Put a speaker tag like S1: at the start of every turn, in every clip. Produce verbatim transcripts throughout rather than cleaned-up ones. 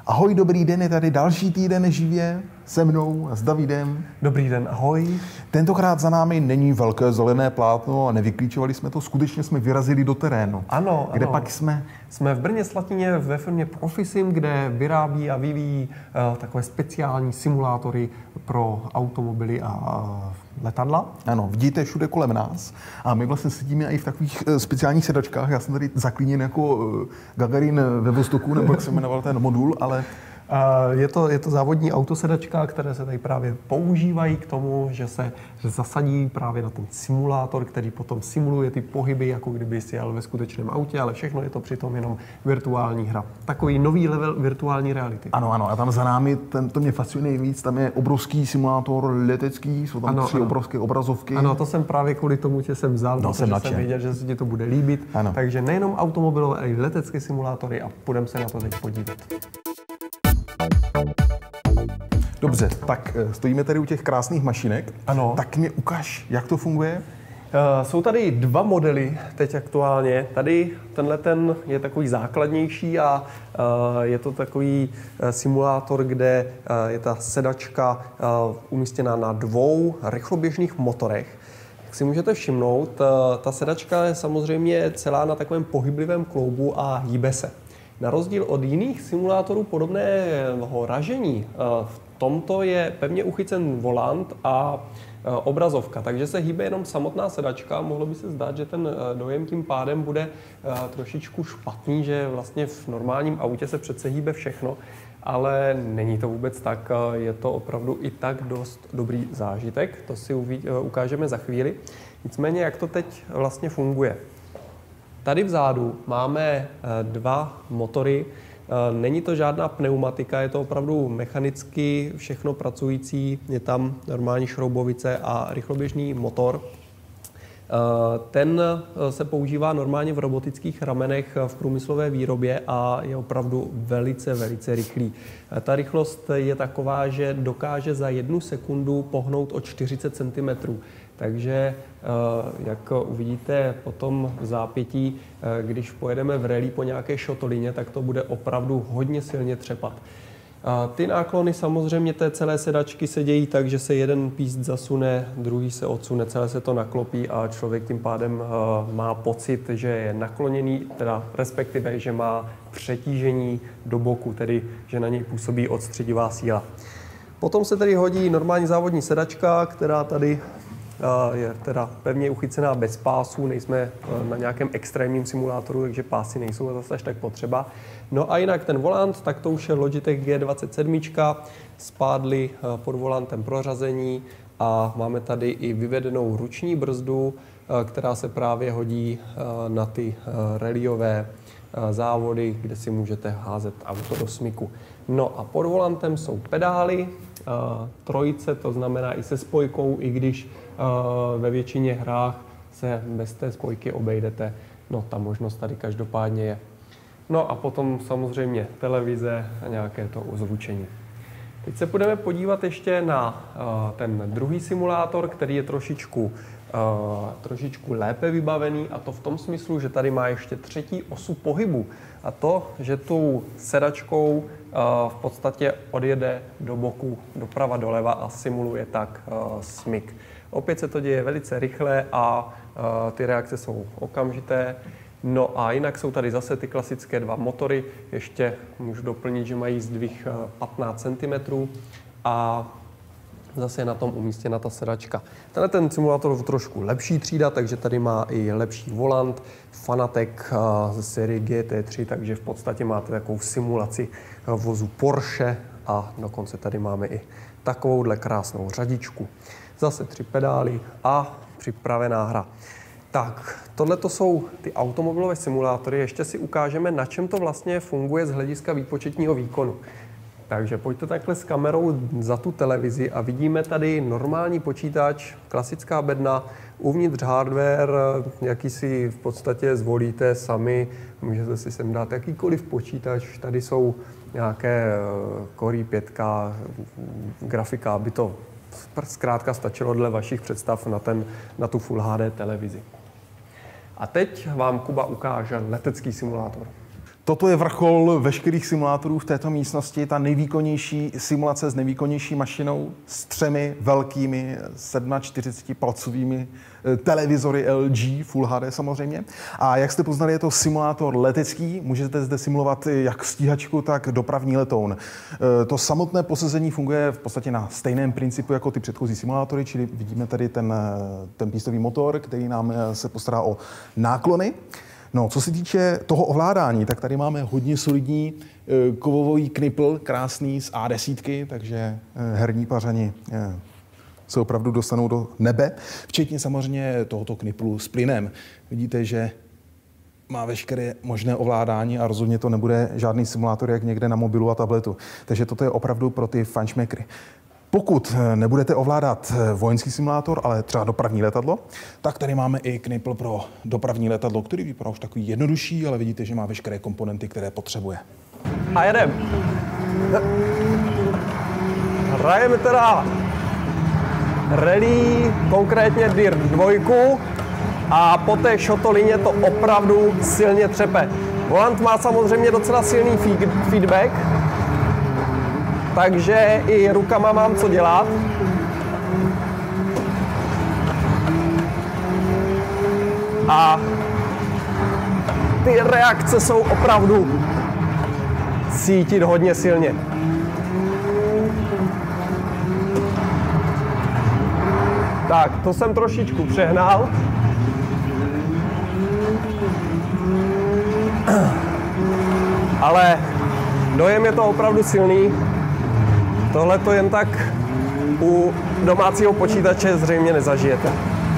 S1: Ahoj, dobrý den, je tady další týden živě se mnou a s Davidem.
S2: Dobrý den, ahoj.
S1: Tentokrát za námi není velké zelené plátno a nevyklíčovali jsme to, skutečně jsme vyrazili do terénu.
S2: Ano,
S1: Kde
S2: ano.
S1: pak jsme?
S2: Jsme v Brně Slatině ve firmě Profisim, kde vyrábí a vyvíjí uh, takové speciální simulátory pro automobily a uh, letadla.
S1: Ano, vidíte všude kolem nás a my vlastně sedíme i v takových uh, speciálních sedačkách. Já jsem tady zaklíněn jako uh, Gagarin ve Vostoku, nebo jak se jmenoval ten modul, ale...
S2: Je to, je to závodní autosedačka, které se tady právě používají k tomu, že se že zasadí právě na ten simulátor, který potom simuluje ty pohyby, jako kdyby si jel ve skutečném autě, ale všechno je to přitom jenom virtuální hra. Takový nový level virtuální reality.
S1: Ano, ano, a tam za námi, ten, to mě fascinuje nejvíc, tam je obrovský simulátor letecký, jsou tam ano, tři ano. obrovské obrazovky.
S2: Ano, to jsem právě kvůli tomu tě jsem vzal,
S1: no,
S2: protože jsem, jsem věděl, že se ti to bude líbit.
S1: Ano.
S2: Takže nejenom automobilové, ale i letecké simulátory a půjdeme se na to teď podívat.
S1: Dobře, tak stojíme tady u těch krásných mašinek.
S2: Ano.
S1: Tak mě ukaž, jak to funguje.
S2: Uh, jsou tady dva modely teď aktuálně. Tady tenhle ten je takový základnější a uh, je to takový uh, simulátor, kde uh, je ta sedačka uh, umístěna na dvou rychloběžných motorech. Jak si můžete všimnout, uh, ta sedačka je samozřejmě celá na takovém pohyblivém kloubu a hýbe se. Na rozdíl od jiných simulátorů podobného ražení, v tomto je pevně uchycen volant a obrazovka, takže se hýbe jenom samotná sedačka. Mohlo by se zdát, že ten dojem tím pádem bude trošičku špatný, že vlastně v normálním autě se přece hýbe všechno, ale není to vůbec tak. Je to opravdu i tak dost dobrý zážitek, to si ukážeme za chvíli. Nicméně, jak to teď vlastně funguje. Tady vzadu máme dva motory. Není to žádná pneumatika, je to opravdu mechanicky všechno pracující. Je tam normální šroubovice a rychloběžný motor. Ten se používá normálně v robotických ramenech v průmyslové výrobě a je opravdu velice, velice rychlý. Ta rychlost je taková, že dokáže za jednu sekundu pohnout o čtyřicet centimetrů. Takže, jak uvidíte potom v zápětí, když pojedeme v rally po nějaké šotolině, tak to bude opravdu hodně silně třepat. Ty náklony samozřejmě té celé sedačky se dějí tak, že se jeden píst zasune, druhý se odsune, celé se to naklopí a člověk tím pádem má pocit, že je nakloněný, teda respektive, že má přetížení do boku, tedy že na něj působí odstředivá síla. Potom se tedy hodí normální závodní sedačka, která tady je teda pevně uchycená bez pásů, nejsme na nějakém extrémním simulátoru, takže pásy nejsou zase až tak potřeba. No a jinak ten volant, tak to už je Logitech G dvacet sedm, spádly pod volantem prořazení a máme tady i vyvedenou ruční brzdu, která se právě hodí na ty rallyové závody, kde si můžete házet auto do smyku. No a pod volantem jsou pedály, trojice, to znamená i se spojkou, i když ve většině hrách se bez té spojky obejdete. No, ta možnost tady každopádně je. No a potom samozřejmě televize a nějaké to ozvučení. Teď se budeme podívat ještě na ten druhý simulátor, který je trošičku, uh, trošičku lépe vybavený, a to v tom smyslu, že tady má ještě třetí osu pohybu. A to, že tou sedačkou uh, v podstatě odjede do boku, doprava, doleva a simuluje tak uh, smyk. Opět se to děje velice rychle a uh, ty reakce jsou okamžité. No a jinak jsou tady zase ty klasické dva motory. Ještě můžu doplnit, že mají zdvih patnáct centimetrů a zase je na tom umístěna ta sedačka. Tenhle ten simulátor je trošku lepší třída, takže tady má i lepší volant, Fanatec ze série G T tři, takže v podstatě máte takovou simulaci vozu Porsche a dokonce tady máme i takovouhle krásnou řadičku. Zase tři pedály a připravená hra. Tak, tohle to jsou ty automobilové simulátory. Ještě si ukážeme, na čem to vlastně funguje z hlediska výpočetního výkonu. Takže pojďte takhle s kamerou za tu televizi a vidíme tady normální počítač, klasická bedna, uvnitř hardware, jaký si v podstatě zvolíte sami. Můžete si sem dát jakýkoliv počítač. Tady jsou nějaké Core i pět grafika, aby to zkrátka stačilo dle vašich představ na, ten, na tu Full H D televizi. A teď vám Kuba ukáže letecký simulátor.
S1: Toto je vrchol veškerých simulátorů v této místnosti, ta nejvýkonnější simulace s nejvýkonnější mašinou, s třemi velkými čtyřicetipalcovými televizory L G, Full H D samozřejmě. A jak jste poznali, je to simulátor letecký, můžete zde simulovat jak stíhačku, tak dopravní letoun. To samotné posazení funguje v podstatě na stejném principu jako ty předchozí simulátory, čili vidíme tady ten, ten pístový motor, který nám se postará o náklony. No, co se týče toho ovládání, tak tady máme hodně solidní kovový knipl, krásný z A deset, takže herní pařani se opravdu dostanou do nebe, včetně samozřejmě tohoto kniplu s plynem. Vidíte, že má veškeré možné ovládání a rozhodně to nebude žádný simulátor jak někde na mobilu a tabletu. Takže toto je opravdu pro ty fajnšmekry. Pokud nebudete ovládat vojenský simulátor, ale třeba dopravní letadlo, tak tady máme i knipl pro dopravní letadlo, který vypadá už takový jednodušší, ale vidíte, že má veškeré komponenty, které potřebuje.
S2: A jedem. Hrajeme teda rally, konkrétně D I R dva, a po té šotolině to opravdu silně třepe. Volant má samozřejmě docela silný feedback, takže i rukama mám co dělat. A ty reakce jsou opravdu cítit hodně silně. Tak, to jsem trošičku přehnal. Ale dojem je to opravdu silný. Tohle to jen tak u domácího počítače zřejmě nezažijete.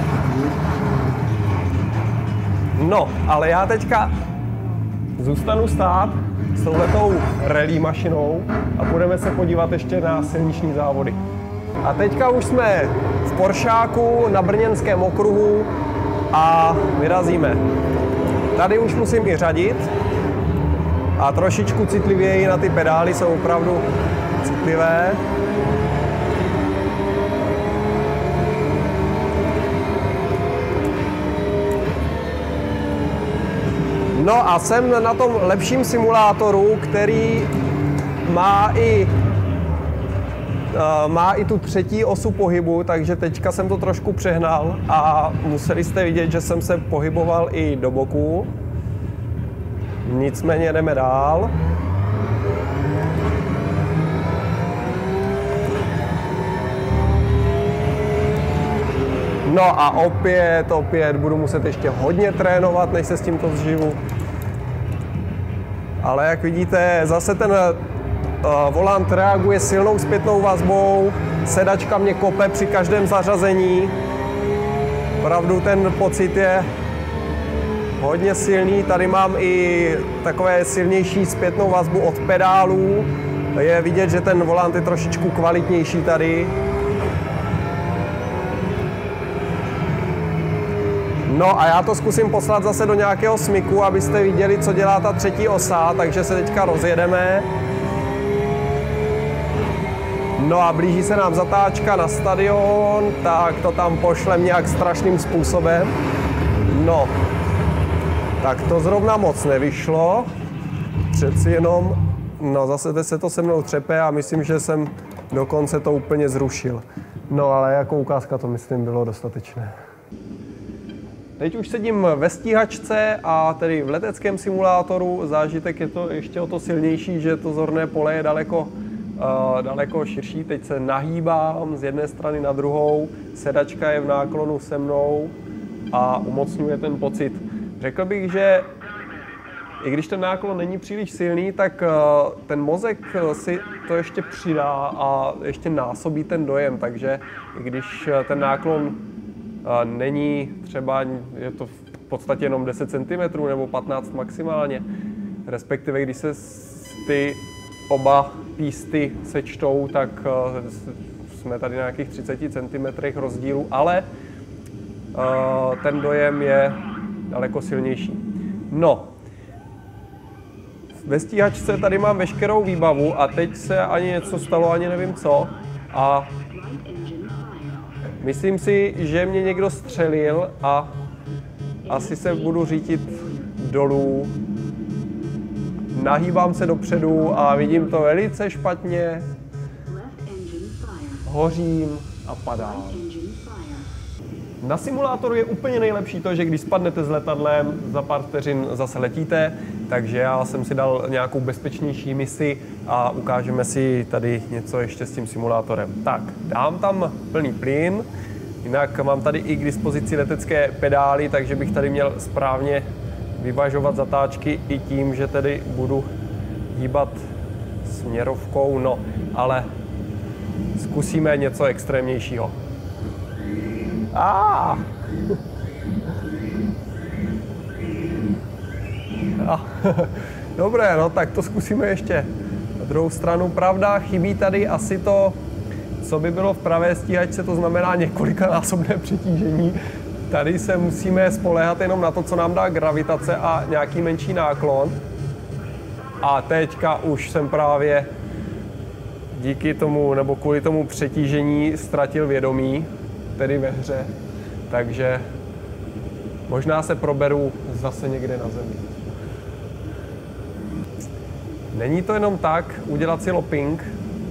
S2: No, ale já teďka zůstanu stát s touhletou rally mašinou a budeme se podívat ještě na silniční závody. A teďka už jsme v Poršáku na brněnském okruhu a vyrazíme. Tady už musím i řadit a trošičku citlivěji na ty pedály, jsou opravdu citlivé. No a jsem na tom lepším simulátoru, který má i, uh, má i tu třetí osu pohybu, takže teďka jsem to trošku přehnal a museli jste vidět, že jsem se pohyboval i do boku. Nicméně jdeme dál. No a opět, opět budu muset ještě hodně trénovat, než se s tímto zživu. Ale jak vidíte, zase ten uh, volant reaguje silnou zpětnou vazbou, sedačka mě kope při každém zařazení. Opravdu ten pocit je hodně silný. Tady mám i takové silnější zpětnou vazbu od pedálů. Je vidět, že ten volant je trošičku kvalitnější tady. No a já to zkusím poslat zase do nějakého smyku, abyste viděli, co dělá ta třetí osa, takže se teďka rozjedeme. No a blíží se nám zatáčka na stadion, tak to tam pošlem nějak strašným způsobem. No, tak to zrovna moc nevyšlo, přeci jenom, no zase se to se mnou třepe a myslím, že jsem dokonce to úplně zrušil. No ale jako ukázka to myslím bylo dostatečné. Teď už sedím ve stíhačce a tedy v leteckém simulátoru. Zážitek je to ještě o to silnější, že to zorné pole je daleko, uh, daleko širší. Teď se nahýbám z jedné strany na druhou, sedačka je v náklonu se mnou a umocňuje ten pocit. Řekl bych, že i když ten náklon není příliš silný, tak uh, ten mozek si to ještě přidá a ještě násobí ten dojem. Takže i když ten náklon není třeba, je to v podstatě jenom deset centimetrů nebo patnáct maximálně, respektive když se ty oba písty sečtou, tak jsme tady na nějakých třiceti centimetrech rozdílu, ale ten dojem je daleko silnější. No, ve stíhačce tady mám veškerou výbavu a teď se ani něco stalo, ani nevím co, a myslím si, že mě někdo střelil a asi se budu řítit dolů. nahýbám se dopředu a vidím to velice špatně. Hořím a padám. Na simulátoru je úplně nejlepší to, že když spadnete s letadlem, za pár vteřin zase letíte, takže já jsem si dal nějakou bezpečnější misi a ukážeme si tady něco ještě s tím simulátorem. Tak, dám tam plný plyn, jinak mám tady i k dispozici letecké pedály, takže bych tady měl správně vyvažovat zatáčky i tím, že tedy budu hýbat směrovkou, no, ale zkusíme něco extrémnějšího. Ah. Ah. Dobré, no tak to zkusíme ještě na druhou stranu. Pravda, chybí tady asi to, co by bylo v pravé stíhačce, to znamená několikanásobné přetížení. Tady se musíme spoléhat jenom na to, co nám dá gravitace a nějaký menší náklon. A teďka už jsem právě díky tomu, nebo kvůli tomu přetížení ztratil vědomí, tedy ve hře. Takže možná se proberu zase někde na zemi. Není to jenom tak udělat si looping.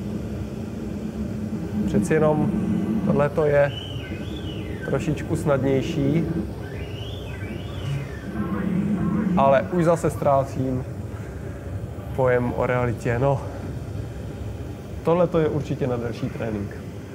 S2: Přeci jenom tohle to je trošičku snadnější. Ale už zase ztrácím pojem o realitě. No, tohle to je určitě na delší trénink.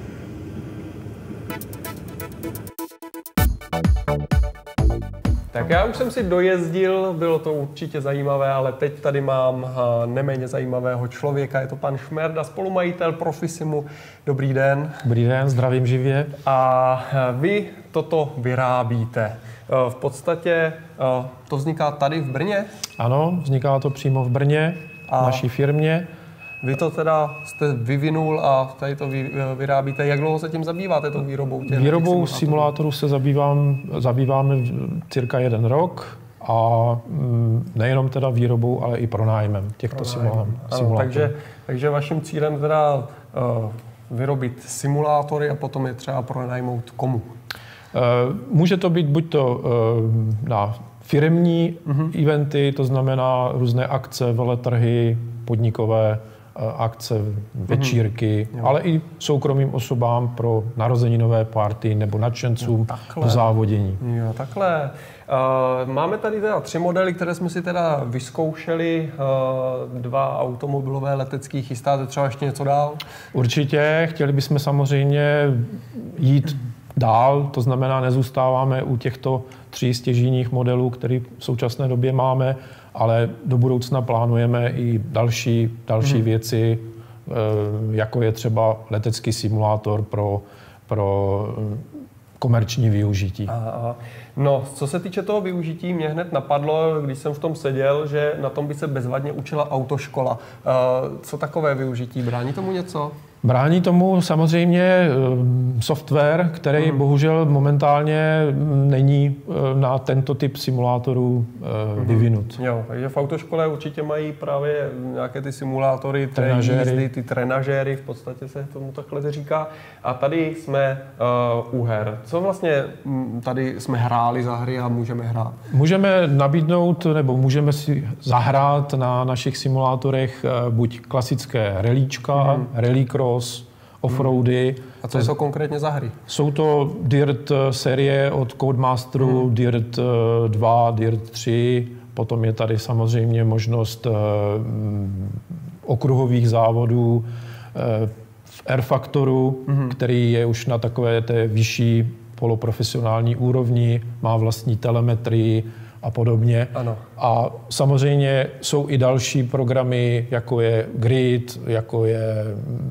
S2: Tak já už jsem si dojezdil, bylo to určitě zajímavé, ale teď tady mám neméně zajímavého člověka. Je to pan Šmerda, spolumajitel Profisimu. Dobrý den.
S3: Dobrý den, zdravím živě.
S2: A vy toto vyrábíte. V podstatě to vzniká tady v Brně?
S3: Ano, vzniká to přímo v Brně, v naší firmě.
S2: Vy to teda jste vyvinul a tady to vy, vyrábíte. Jak dlouho se tím zabýváte, tou výrobou? Těch
S3: Výrobou
S2: simulátorů?
S3: simulátorů se zabývám, zabýváme cirka jeden rok a nejenom teda výrobou, ale i pronájmem těchto simulátorů.
S2: Ano, takže, takže vaším cílem teda uh, vyrobit simulátory a potom je třeba pronajmout komu?
S3: Uh, může to být buď to uh, na firemní uh-huh. eventy, to znamená různé akce, veletrhy, podnikové akce, večírky, mm. ale i soukromým osobám pro narozeninové party nebo nadšencům do závodění.
S2: Jo, takhle. Uh, máme tady teda tři modely, které jsme si teda vyzkoušeli. Uh, dva automobilové, letecký. Chystáte třeba ještě něco dál?
S3: Určitě. Chtěli bychom samozřejmě jít dál, to znamená, nezůstáváme u těchto tří stěžejních modelů, které v současné době máme, ale do budoucna plánujeme i další, další hmm. věci, jako je třeba letecký simulátor pro, pro komerční využití.
S2: Aha. No, co se týče toho využití, mě hned napadlo, když jsem v tom seděl, že na tom by se bezvadně učila autoškola. Co takové využití? Brání tomu něco?
S3: Brání tomu samozřejmě software, který hmm. bohužel momentálně není na tento typ simulátorů hmm. vyvinut.
S2: Jo, takže v autoškole určitě mají právě nějaké ty simulátory, trenažéry, ty trenažéry, v podstatě se tomu takhle říká. A tady jsme uh, u her. Co vlastně tady jsme hráli za hry a můžeme hrát?
S3: Můžeme nabídnout, nebo můžeme si zahrát na našich simulátorech buď klasické rallyčka, hmm. rallycross, offroady.
S2: A co jsou konkrétně za hry?
S3: Jsou to Dirt série od Codemasteru, hmm. Dirt dva, Dirt tři, potom je tady samozřejmě možnost uh, okruhových závodů uh, v R Factoru, hmm. který je už na takové té vyšší poloprofesionální úrovni, má vlastní telemetrii a podobně.
S2: Ano.
S3: A samozřejmě jsou i další programy, jako je Grid, jako je...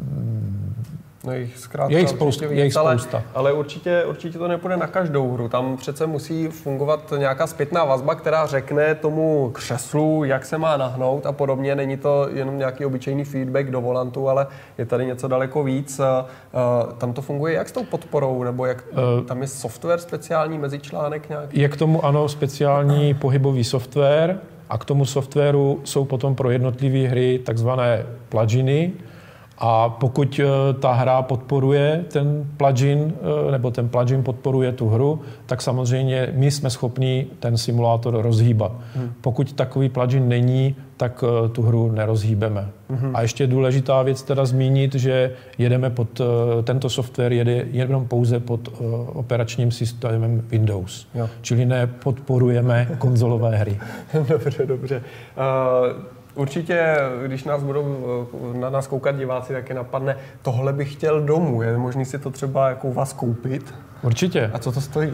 S2: No jich zkrátka
S3: je jich spousta,
S2: víc,
S3: je jich spousta.
S2: Ale, ale určitě, určitě to nepůjde na každou hru. Tam přece musí fungovat nějaká zpětná vazba, která řekne tomu křeslu, jak se má nahnout a podobně. Není to jenom nějaký obyčejný feedback do volantu, ale je tady něco daleko víc. Tam to funguje jak s tou podporou? Nebo jak, tam je software speciální, mezičlánek nějaký?
S3: Je k tomu ano speciální pohybový software a k tomu softwaru jsou potom pro jednotlivé hry takzvané pluginy. A pokud ta hra podporuje ten plugin, nebo ten plugin podporuje tu hru, tak samozřejmě my jsme schopni ten simulátor rozhýbat. Hmm. Pokud takový plugin není, tak tu hru nerozhýbeme. Hmm. A ještě důležitá věc teda zmínit, že jedeme pod, tento software jede jenom pouze pod operačním systémem Windows. Jo. Čili nepodporujeme konzolové hry.
S2: Dobře, dobře. Uh... Určitě, když nás budou na nás koukat diváci, tak je napadne, tohle bych chtěl domů. Je možný si to třeba jako u vás koupit?
S3: Určitě.
S2: A co to stojí?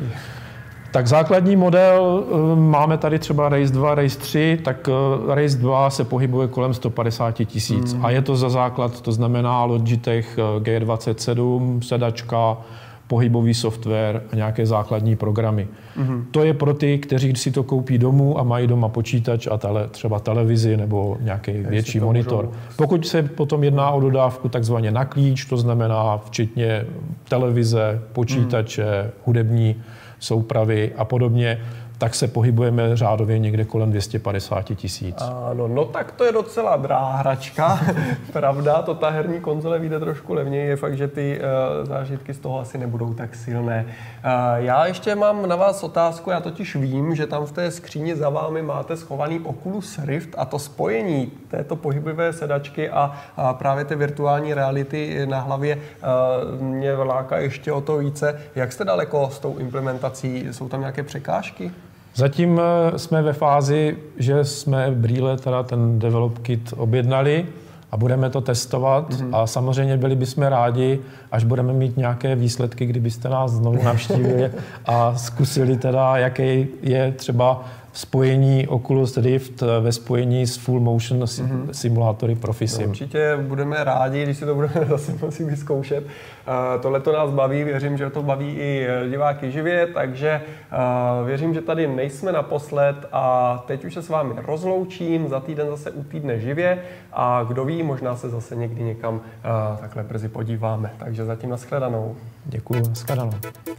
S3: Tak základní model, máme tady třeba Race dva, Race tři, tak Race dva se pohybuje kolem sto padesát tisíc. Mm. A je to za základ, to znamená Logitech G dvacet sedm, sedačka, pohybový software a nějaké základní programy. Mm-hmm. To je pro ty, kteří si to koupí domů a mají doma počítač a tele, třeba televizi nebo nějaký Jestli větší monitor. Můžou. Pokud se potom jedná o dodávku takzvaně na klíč, to znamená včetně televize, počítače, mm. hudební soupravy a podobně, tak se pohybujeme řádově někde kolem dvě stě padesát tisíc.
S2: Ano, no tak to je docela drahá hračka. Pravda, to ta herní konzole vyjde trošku levněji, je fakt, že ty uh, zážitky z toho asi nebudou tak silné. Uh, já ještě mám na vás otázku, já totiž vím, že tam v té skříni za vámi máte schovaný Oculus Rift a to spojení této pohyblivé sedačky a, a právě té virtuální reality na hlavě uh, mě láká ještě o to více. Jak jste daleko s tou implementací? Jsou tam nějaké překážky?
S3: Zatím jsme ve fázi, že jsme brýle, teda ten develop kit objednali a budeme to testovat mm-hmm. a samozřejmě byli bychom rádi, až budeme mít nějaké výsledky, kdybyste nás znovu navštívili a zkusili teda, jaký je třeba spojení Oculus Rift ve spojení s Full Motion mm-hmm. simulátory Profisim.
S2: No, určitě budeme rádi, když si to budeme zase moci vyzkoušet. Uh, Tohle to nás baví, věřím, že to baví i diváky živě, takže uh, věřím, že tady nejsme naposled a teď už se s vámi rozloučím, za týden zase u Týdne živě a kdo ví, možná se zase někdy někam uh, takhle brzy podíváme. Takže zatím nashledanou.
S3: Děkuji, nashledanou.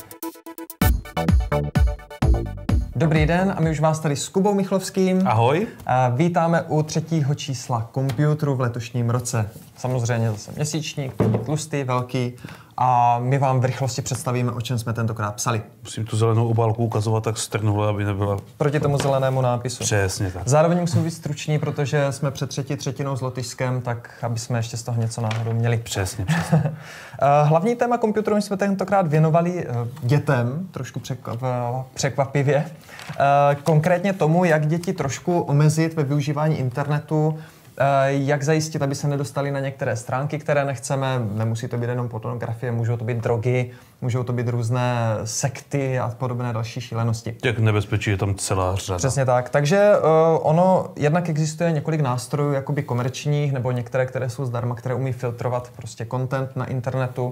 S4: Dobrý den a my už vás tady s Kubou Michlovským.
S5: Ahoj.
S4: Vítáme u třetího čísla Computeru v letošním roce. Samozřejmě zase měsíčník, tlustý, velký a my vám v rychlosti představíme, o čem jsme tentokrát psali.
S5: Musím tu zelenou obálku ukazovat tak strnule, aby nebyla...
S4: Proti tomu zelenému nápisu.
S5: Přesně tak.
S4: Zároveň musíme být struční, protože jsme před třetí třetinou s Lotyšskem, tak aby jsme ještě z toho něco náhodou měli.
S5: Přesně, přesně.
S4: Hlavní téma Computeru jsme tentokrát věnovali dětem, trošku překvapivě. Konkrétně tomu, jak děti trošku omezit ve využívání internetu, jak zajistit, aby se nedostali na některé stránky, které nechceme. Nemusí to být jenom pornografie, můžou to být drogy, můžou to být různé sekty a podobné další šílenosti.
S5: Jak nebezpečí je tam celá řada.
S4: Přesně tak. Takže uh, ono jednak existuje několik nástrojů, jakoby komerčních, nebo některé, které jsou zdarma, které umí filtrovat prostě content na internetu.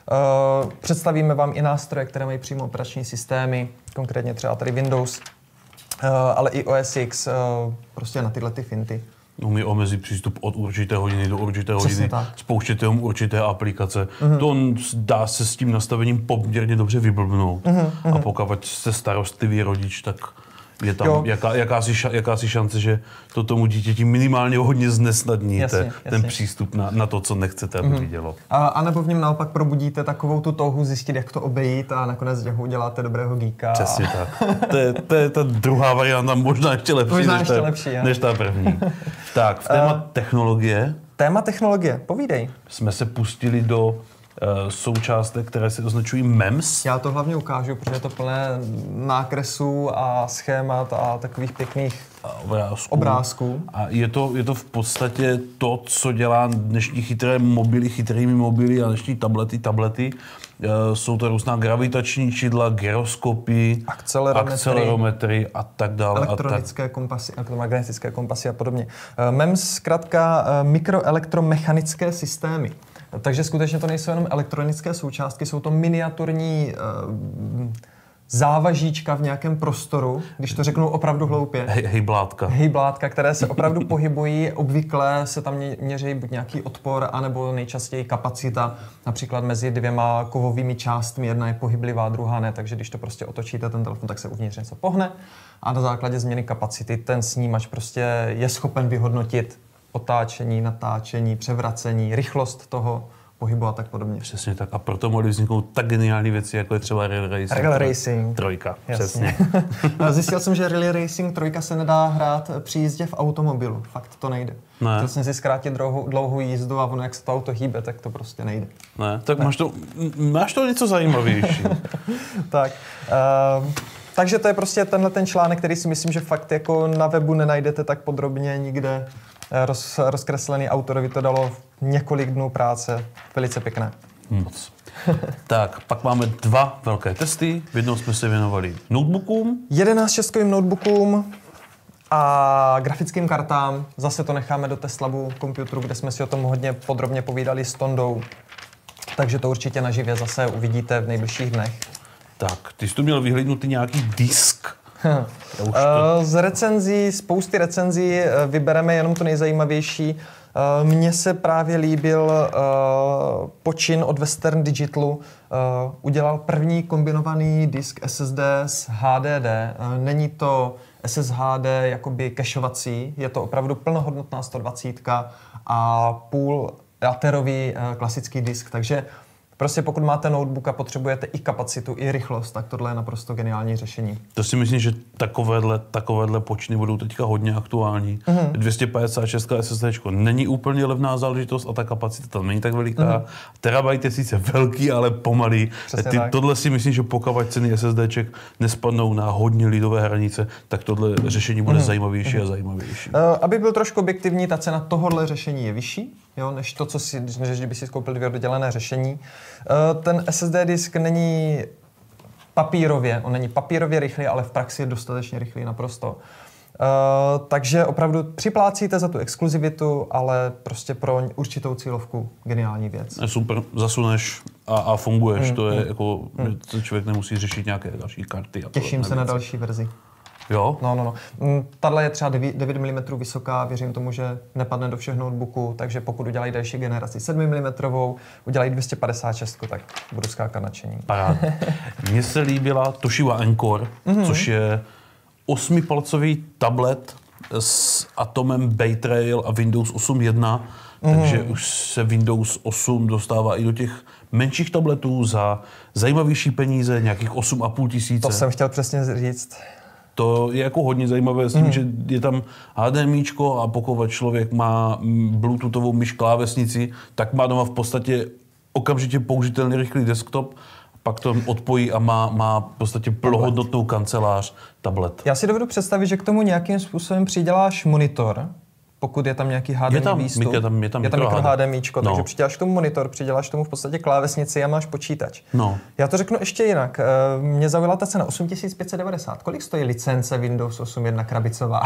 S4: Uh, představíme vám i nástroje, které mají přímo operační systémy, konkrétně třeba tady Windows, uh, ale i O S X, uh, prostě na tyhle ty finty.
S5: Umí omezit přístup od určité hodiny do určité hodiny, spouštět jenom určité aplikace. Mm-hmm. To on dá se s tím nastavením poměrně dobře vyblbnout. Mm-hmm. A pokud jste starostlivý rodič, tak je tam jaká, jakási, ša, jakási šance, že to tomu dítěti minimálně hodně znesnadníte jasně, jasně. ten přístup na, na to, co nechcete, aby mm-hmm. vidělo.
S4: A, a nebo v něm naopak probudíte takovou tu touhu zjistit, jak to obejít a nakonec z něho uděláte dobrého geeka.
S5: Přesně a... tak. To je, to je ta druhá varianta, možná ještě lepší,
S4: možná
S5: než,
S4: ještě
S5: ta,
S4: lepší
S5: než ta první. Tak, v téma uh, technologie.
S4: Téma technologie, povídej.
S5: Jsme se pustili do součástek, které se označují M E M S.
S4: Já to hlavně ukážu, protože je to plné nákresů a schémat a takových pěkných obrázků. obrázků.
S5: A je to, je to v podstatě to, co dělá dnešní chytré mobily, chytrými mobily a dnešní tablety, tablety. Jsou to různá gravitační čidla, gyroskopy,
S4: akcelerometry,
S5: akcelerometry a tak dále.
S4: Elektronické a tak. kompasy, magnetické kompasy a podobně. M E M S zkrátka mikroelektromechanické systémy. Takže skutečně to nejsou jenom elektronické součástky, jsou to miniaturní uh, závažíčka v nějakém prostoru, když to řeknu opravdu hloupě.
S5: Hej, hejblátka.
S4: Hejblátka, které se opravdu pohybují, obvykle se tam měří buď nějaký odpor, anebo nejčastěji kapacita, například mezi dvěma kovovými částmi, jedna je pohyblivá, druhá ne, takže když to prostě otočíte ten telefon, tak se uvnitř něco pohne a na základě změny kapacity ten snímač prostě je schopen vyhodnotit, otáčení, natáčení, převracení, rychlost toho pohybu a tak podobně.
S5: Přesně tak. A proto mohly vzniknout tak geniální věci, jako je třeba Rally Racing.
S4: Rally Racing.
S5: Trojka,
S4: Jasně.
S5: přesně.
S4: Zjistil jsem, že Rally Racing trojka se nedá hrát při jízdě v automobilu. Fakt to nejde.
S5: Ne.
S4: Chtěl jsem si zkrátit dlouhou, dlouhou jízdu a ono, jak se to auto hýbe, tak to prostě nejde.
S5: Ne, tak ne. Máš, to, máš to něco zajímavější.
S4: Tak. Uh, takže to je prostě tenhle ten článek, který si myslím, že fakt jako na webu nenajdete tak podrobně nikde. Roz, rozkreslený autorovi to dalo několik dnů práce. Velice pěkné.
S5: Moc. Tak, pak máme dva velké testy. V jednou jsme se věnovali notebookům.
S4: jedenáct šestkovým notebookům a grafickým kartám. Zase to necháme do Teslabu Computeru, kde jsme si o tom hodně podrobně povídali s Tondou. Takže to určitě naživě zase uvidíte v nejbližších dnech.
S5: Tak, ty jsi tu měl vyhlídnutý nějaký disk.
S4: to... Z recenzí, spousty recenzí vybereme jenom to nejzajímavější. Mně se právě líbil uh, počin od Western Digitalu. Uh, udělal první kombinovaný disk S S D s H D D. Uh, není to S S H D jakoby cacheovací, je to opravdu plnohodnotná sto dvacet a půl aterový uh, klasický disk, takže prostě pokud máte notebook a potřebujete i kapacitu, i rychlost, tak tohle je naprosto geniální řešení.
S5: To si myslím, že takovéhle, takovéhle počiny budou teďka hodně aktuální. Mm-hmm. dvě stě padesát šest S S D není úplně levná záležitost a ta kapacita tam není tak veliká. Mm-hmm. Terabyte je sice velký, ale pomalý. Ty, tohle si myslím, že pokud ceny SSDček nespadnou na hodně lidové hranice, tak tohle řešení bude mm-hmm. zajímavější mm-hmm. a zajímavější.
S4: Uh, aby byl trošku objektivní, ta cena tohohle řešení je vyšší, jo, než to, co si, než kdyby si koupil dvě oddělené řešení. Uh, ten S S D disk není papírově, on není papírově rychlý, ale v praxi je dostatečně rychlý naprosto. Uh, takže opravdu připlácíte za tu exkluzivitu, ale prostě pro určitou cílovku geniální věc.
S5: Super, zasuneš a, a funguješ.
S4: Hmm,
S5: to je
S4: hmm,
S5: jako,
S4: hmm.
S5: že člověk nemusí řešit nějaké další karty. A
S4: Těším se na další verzi.
S5: Jo?
S4: No, no, no. Tahle je třeba devět milimetrů vysoká, věřím tomu, že nepadne do všech notebooků, takže pokud udělají další generaci sedm milimetrů, udělají dvě stě padesát šest, tak budu skákat nadšení.
S5: Parád. Mně se líbila Toshiba Encore, mm-hmm. což je osmipalcový tablet s Atomem Bay Trail a Windows osm jedna, mm-hmm. takže už se Windows osm dostává i do těch menších tabletů za zajímavější peníze, nějakých osm a půl tisíce.
S4: To jsem chtěl přesně říct.
S5: To je jako hodně zajímavé s tím, mm. že je tam HDMIčko a pokud člověk má bluetoothovou myš klávesnici, tak má doma v podstatě okamžitě použitelný rychlý desktop, pak to odpojí a má, má v podstatě plnohodnotnou kancelář, tablet.
S4: Já si dovedu představit, že k tomu nějakým způsobem přiděláš monitor, pokud je tam nějaký H D M I
S5: je tam,
S4: výstup.
S5: Je tam, je tam,
S4: je tam mikro HDMIčko,
S5: no.
S4: takže přiděláš k tomu monitor, přiděláš tomu v podstatě klávesnici a máš počítač.
S5: No.
S4: Já to řeknu ještě jinak. Mě zaujala ta cena osm tisíc pět set devadesát. Kolik stojí licence Windows osm jedna krabicová?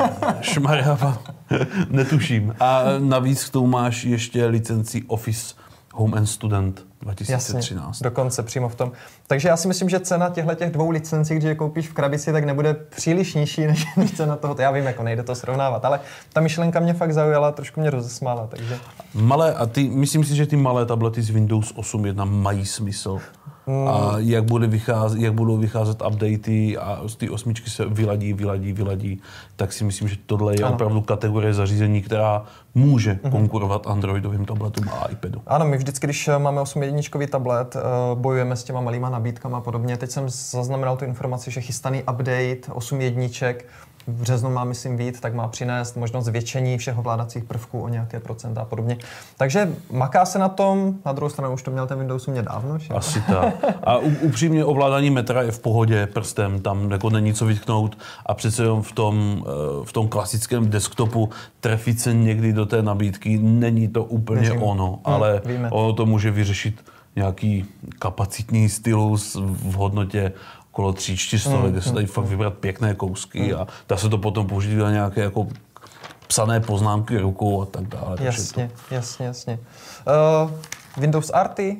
S5: Šmarjava, netuším. A navíc k tomu máš ještě licenci Office Home and Student dva tisíce třináct.
S4: Jasně, dokonce přímo v tom. Takže já si myslím, že cena těchto dvou licencí, když je koupíš v krabici, tak nebude příliš nižší než, než cena toho. Já vím, jako nejde to srovnávat, ale ta myšlenka mě fakt zaujala, trošku mě rozesmála. Takže...
S5: Malé, a ty, myslím si, že ty malé tablety z Windows osm jedna mají smysl. Hmm. A jak, bude vycházet, jak budou vycházet updaty a z ty osmičky se vyladí, vyladí, vyladí, tak si myslím, že tohle je ano. opravdu kategorie zařízení, která může mm-hmm. konkurovat Androidovým tabletům a iPadu.
S4: Ano, my vždycky, když máme osm jedničkový tablet, bojujeme s těma malýma nabídkama a podobně. Teď jsem zaznamenal tu informaci, že chystaný update osm jedniček v březnu má, myslím, vyjít, tak má přinést možnost zvětšení všech ovládacích prvků o nějaké procenta a podobně. Takže maká se na tom, na druhou stranu už to měl ten Windows u mě dávno. Že?
S5: Asi tak. A upřímně ovládání metra je v pohodě prstem, tam jako není co vytknout a přece jenom v tom, v tom klasickém desktopu trefit se někdy do té nabídky, není to úplně Věřím. ono, ale hmm, ono to může vyřešit nějaký kapacitní stylus v hodnotě okolo tři čtyřstovek, mm, kde se dají mm, fakt vybrat pěkné kousky mm. a dá se to potom použít na nějaké jako psané poznámky rukou a tak dále.
S4: Jasně, to... jasně, jasně. Uh, Windows R T?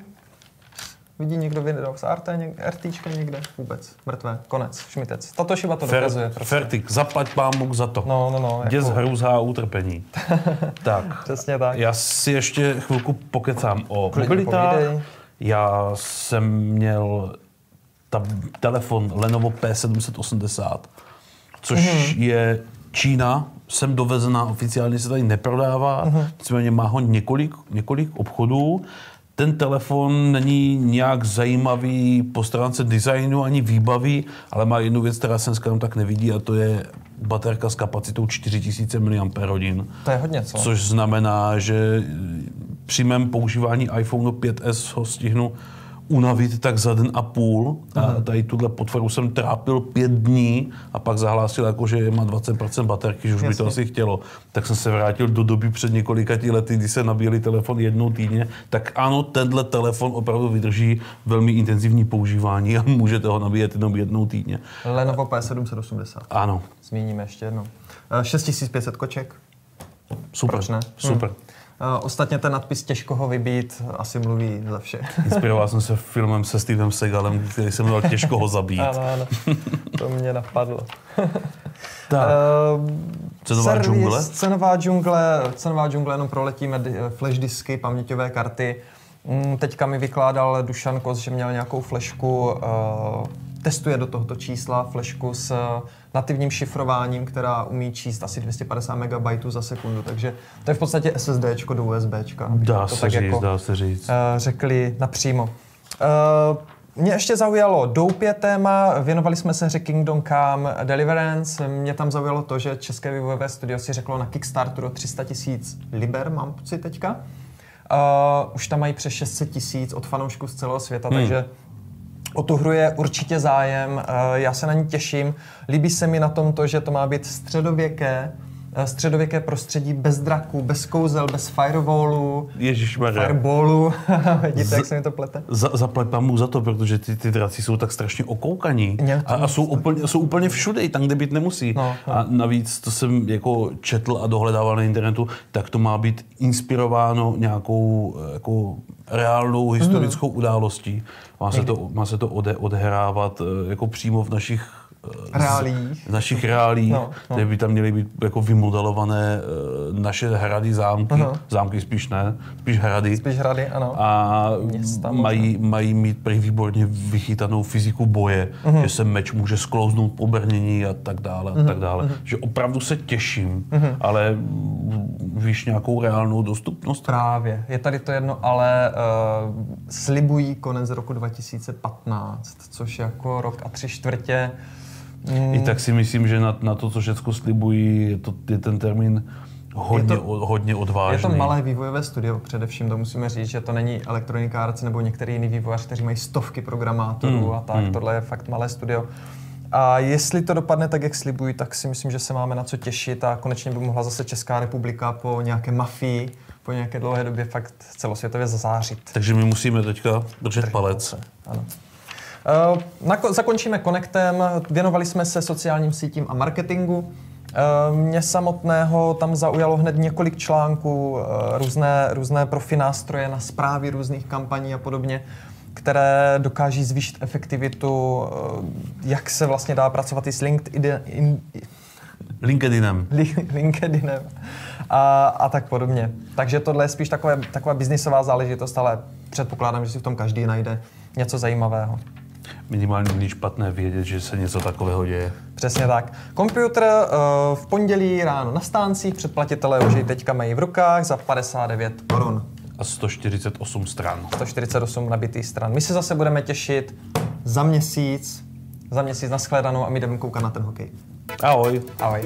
S4: Vidí někdo Windows R T, RTčka někde? Vůbec. Mrtvé. Konec. Šmitec. Tato Toshiba to Fer, dokazuje. Prostě.
S5: Fertik. Zaplať pán Bůh za to.
S4: No, no, no.
S5: Děs,
S4: jako...
S5: hrůza a utrpení. Tak.
S4: Přesně tak.
S5: Já si ještě chvilku pokecám o mobilitách. Já jsem měl ta telefon Lenovo P sedm set osmdesát, což mm-hmm. je Čína sem dovezená, oficiálně se tady neprodává, uh-huh. nicméně má ho několik, několik obchodů. Ten telefon není nějak zajímavý po stránce designu ani výbavy, ale má jednu věc, která se dneska tak nevidí, a to je baterka s kapacitou čtyři tisíce miliampérhodin.
S4: To je hodně, co?
S5: Což znamená, že při mém používání iPhone pět es ho stihnu unavit tak za den a půl. A tady tuhle potvoru jsem trápil pět dní a pak zahlásil, jako, že má dvacet procent baterky, že už by to asi chtělo. Tak jsem se vrátil do doby před několika lety, kdy se nabíjeli telefon jednou týdně. Tak ano, tenhle telefon opravdu vydrží velmi intenzivní používání a můžete ho nabíjet jenom jednou týdně.
S4: Lenovo P sedm set osmdesát.
S5: Ano.
S4: Zmíníme ještě jednou. šest tisíc pět set koček.
S5: Super.
S4: Proč ne?
S5: Super.
S4: Hmm. Uh, ostatně ten nadpis těžko ho vybít asi mluví za vše.
S5: Inspiroval jsem se filmem se Stevem Segalem, který se jmenoval Těžko ho zabít.
S4: Ano, ano. To mě napadlo.
S5: Tak. Uh, cenová
S4: servis,
S5: džungle?
S4: Cenová džungle, cenová džungle, jenom proletíme flash disky, paměťové karty. Mm, teďka mi vykládal Dušan Kos, že měl nějakou flashku, uh, testuje do tohoto čísla flashku s nativním šifrováním, která umí číst asi dvě stě padesát megabajtů za sekundu, takže to je v podstatě SSDčko do USBčka.
S5: Dá
S4: to
S5: se
S4: tak
S5: říct,
S4: jako,
S5: dá se říct.
S4: Uh, řekli napřímo. Uh, mě ještě zaujalo doupě téma, věnovali jsme se hře Kingdom Come Deliverance. Mě tam zaujalo to, že české vývojové studio si řeklo na Kickstarteru tři sta tisíc liber, mám pocit teďka. Uh, už tam mají přes šest set tisíc od fanoušků z celého světa, hmm. takže o tu hru je určitě zájem, uh, já se na ní těším. Líbí se mi na tom to, že to má být středověké, středověké prostředí bez draků, bez kouzel, bez firewallů, fireballu. Vidíte, jak se mi to plete?
S5: Za, zaplať pámu za to, protože ty, ty draci jsou tak strašně okoukaní a, a jsou, úplně, jsou úplně všude, i tam, kde být nemusí. No, no. A navíc, to jsem jako četl a dohledával na internetu, tak to má být inspirováno nějakou jako reálnou historickou mm. událostí. Má se to, má se to ode, odehrávat jako přímo v našich
S4: reálích.
S5: Z našich reálích, no, no. kde by tam měly být jako vymodelované naše hrady, zámky, uh-huh. zámky spíš ne, spíš hrady.
S4: Spíš hrady, ano.
S5: A Města, mají, mají mít prý výborně vychytanou fyziku boje, uh-huh. že se meč může sklouznout po brnění a tak dále, uh-huh. a tak dále. Uh-huh. Že opravdu se těším, uh-huh. ale víš nějakou reálnou dostupnost?
S4: Právě. Je tady to jedno, ale uh, slibují konec roku dva tisíce patnáct, což jako rok a tři čtvrtě.
S5: Mm. I tak si myslím, že na, na to, co všechno slibují, je, to, je ten termín hodně, je to, o, hodně odvážný.
S4: Je to malé vývojové studio, především to musíme říct, že to není Electronic Arts nebo některý jiný vývojář, kteří mají stovky programátorů mm. a tak. Mm. Tohle je fakt malé studio. A jestli to dopadne tak, jak slibují, tak si myslím, že se máme na co těšit a konečně by mohla zase Česká republika po nějaké mafii, po nějaké dlouhé době fakt celosvětově zazářit.
S5: Takže my musíme teďka držet Drží palec.
S4: Ano. Uh, nako- zakončíme Connectem, věnovali jsme se sociálním sítím a marketingu. Uh, mě samotného tam zaujalo hned několik článků, uh, různé, různé profi nástroje na správy různých kampaní a podobně, které dokáží zvýšit efektivitu, uh, jak se vlastně dá pracovat i s LinkedIn, in,
S5: LinkedInem.
S4: LinkedInem a, a tak podobně. Takže tohle je spíš takové, taková biznisová záležitost, ale předpokládám, že si v tom každý najde něco zajímavého.
S5: Minimálně není špatné vědět, že se něco takového děje.
S4: Přesně tak. Počítač uh, v pondělí ráno na stáncích, předplatitelé už ji teďka mají v rukách za padesát devět korun.
S5: A sto čtyřicet osm stran.
S4: sto čtyřicet osm nabitých stran. My se zase budeme těšit za měsíc, za měsíc nashledanou a my jdeme koukat na ten hokej.
S5: Ahoj.
S4: Ahoj.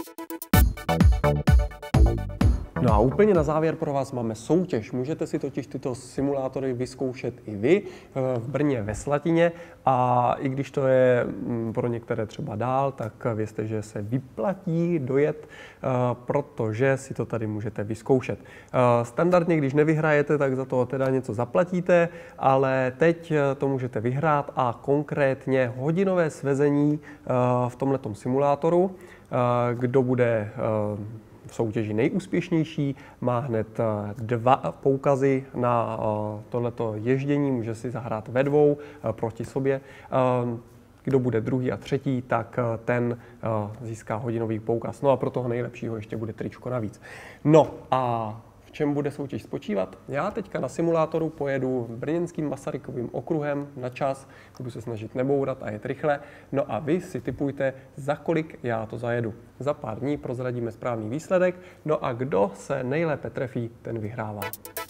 S2: No a úplně na závěr pro vás máme soutěž. Můžete si totiž tyto simulátory vyzkoušet i vy v Brně ve Slatině a i když to je pro některé třeba dál, tak vězte, že se vyplatí dojet, protože si to tady můžete vyzkoušet. Standardně, když nevyhrajete, tak za to teda něco zaplatíte, ale teď to můžete vyhrát a konkrétně hodinové svezení v tomhletom simulátoru. Kdo bude v soutěži nejúspěšnější, má hned dva poukazy na tohleto ježdění, může si zahrát ve dvou proti sobě. Kdo bude druhý a třetí, tak ten získá hodinový poukaz. No a pro toho nejlepšího ještě bude tričko navíc. No a v čem bude soutěž spočívat? Já teďka na simulátoru pojedu brněnským Masarykovým okruhem na čas, budu se snažit nebourat a jet rychle. No a vy si tipujte, za kolik já to zajedu. Za pár dní prozradíme správný výsledek, no a kdo se nejlépe trefí, ten vyhrává.